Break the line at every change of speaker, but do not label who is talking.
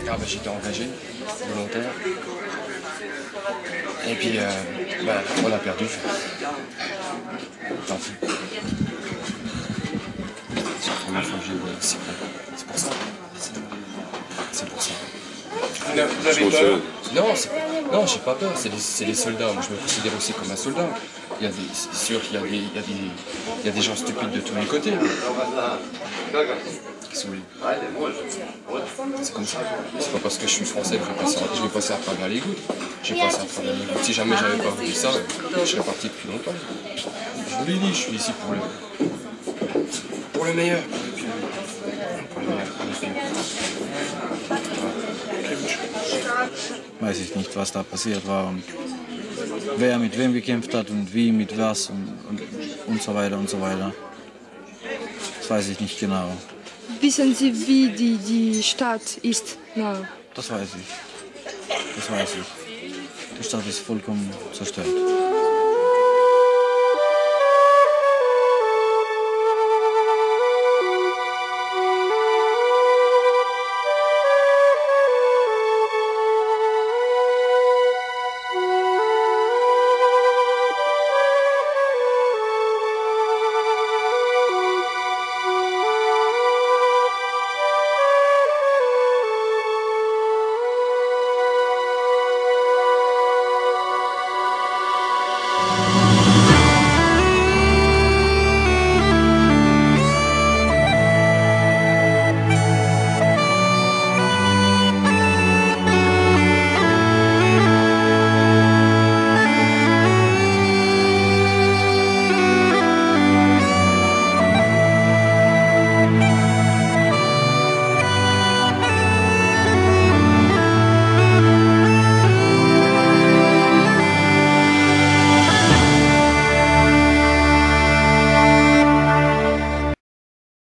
Ah bah, j'étais engagé, volontaire. Et puis, bah, on l'a perdu. Tant pis. C'est la première fois que j'ai eu c'est pour ça. C'est pour ça.
Vous avez peur?
Non, j'ai pas peur, c'est les soldats. Moi, je me considère aussi comme un soldat. C'est sûr qu'il y a des gens stupides de tous les côtés. Qu'est-ce que vous voulez? C'est comme ça. C'est pas parce que je suis français que je vais passer à travers les gouttes. Je vais passer à travers les gouttes. Si jamais j'avais pas voulu ça, je serais parti depuis longtemps. Je vous l'ai dit, je suis ici pour le meilleur. Pour le meilleur.
Weiß ich nicht, was da passiert war und wer mit wem gekämpft hat und wie, mit was und so weiter und so weiter. Das weiß ich nicht genau.
Wissen Sie, wie die Stadt ist? No.
Das weiß ich. Das weiß ich. Die Stadt ist vollkommen zerstört.